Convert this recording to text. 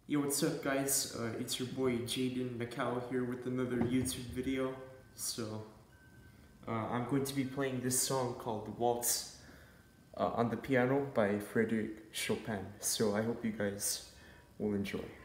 Yo, what's up guys? It's your boy Jaden Macau here with another YouTube video. I'm going to be playing this song called Waltz on the piano by Fredric Chopin. So I hope you guys will enjoy.